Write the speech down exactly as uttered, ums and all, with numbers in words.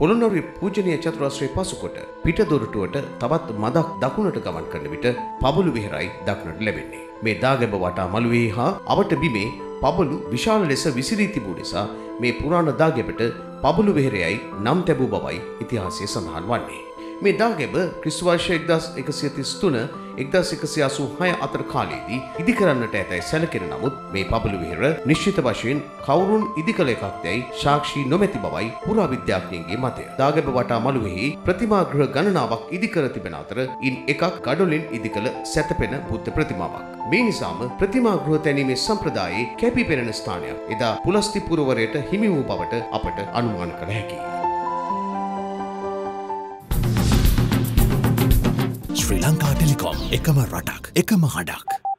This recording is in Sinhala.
පොළොන්නරුවේ පූජනීය චතුරස්‍රය පසුකොට පිටදොරටුවට තවත් මදක් දකුණට ගමන් කරන විට පබළු විහෙරයි දක්නට ලැබෙන්නේ. මේ දාගැබ වටා මළුවේ හා අවට බිමේ පබළු විශාල ලෙස විසිරී තිබූ නිසා මේ පුරාණ දාගැබට පබළු විහෙරයයි නම් තැබූ බවයි ඉතිහාසයේ සඳහන් වන්නේ. මේ දාගැබ ක්‍රිස්තු වර්ෂ එක්දාස් එකසිය තිස් තුන එක්දාස් එකසිය අසූ හය අතර කාලයේදී ඉදි කරන්නට ඇතැයි සැලකෙන නමුත් මේ පබළු විහෙර නිශ්චිත වශයෙන් කවුරුන් ඉදි කළ එකක්දැයි සාක්ෂි නොමැති බවයි පුරාවිද්‍යාඥයන්ගේ මතය. දාගැබ වටා මළුවේහි ප්‍රතිමා ගෘහ ගණනාවක් ඉදි කර තිබෙන අතර ඉන් එකක් ගඩොලින් ඉදි කළ සැතපෙන බුද්ධ ප්‍රතිමාවක්. මේ නිසාම ප්‍රතිමා ගෘහ තැනීමේ සම්ප්‍රදායේ කැපී පෙනෙන ස්ථානයක් එදා පුලස්ති පුරවරයට හිමි වූ බවට අපට අනුමාන කළ හැකියි. ශ්‍රී ලංකා ටෙලිකොම් එකම රටක් එකම හඩක්.